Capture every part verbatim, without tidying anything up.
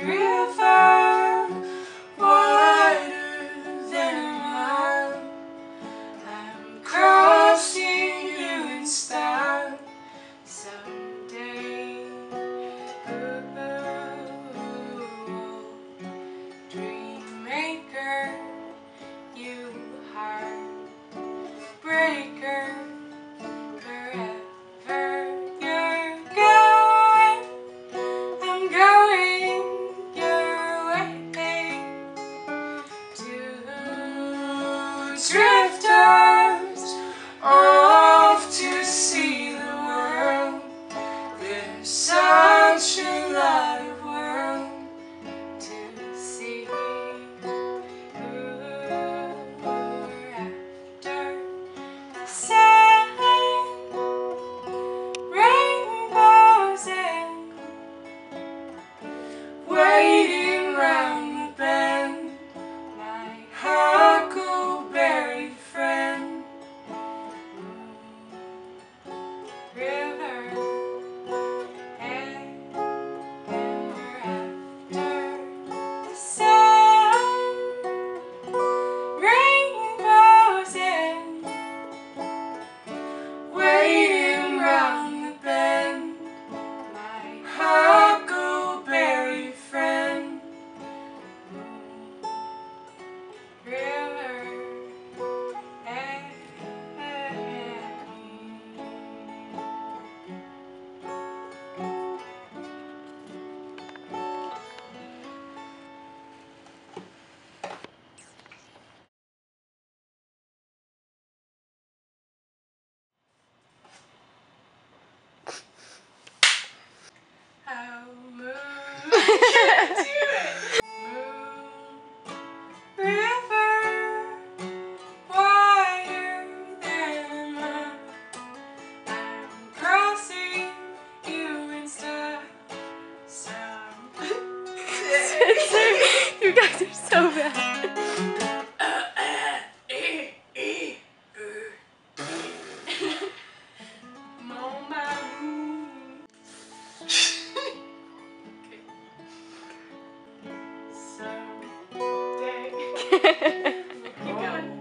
Drifters off to see the world. There's such a lot of world to see. We're after the same rainbows and waiting round the bend. My huckleberry friend, river, and we're after the same rainbows and waiting round the bend. My huckleberry friend, river, and I'll move to it. Moon, river, wider than mine. I'm crossing you in style. You guys are so bad. Mon amour. Someday. Keep going.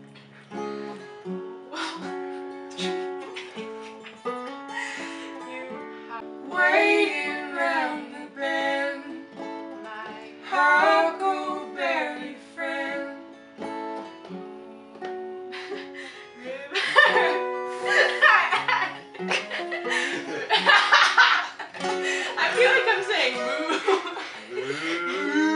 Waiting round the bend, my huckleberry friend. I feel like I'm saying moo.